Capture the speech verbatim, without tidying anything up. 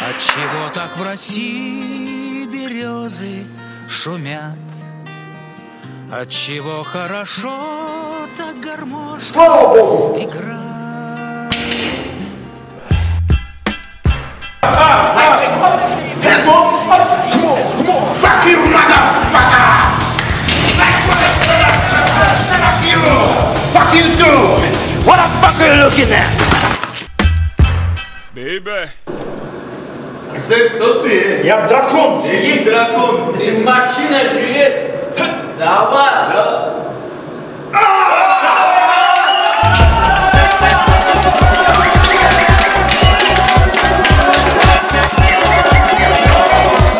Отчего так в России березы шумят? Отчего хорошо так гармошка, слава Богу, играет? Fuck you, motherfucker! Fuck you! Fuck you too! What the fuck are you looking at? Baby. Арсен, кто ты? Я дракон! Ты есть дракон! Ты машина же есть? Давай! Да?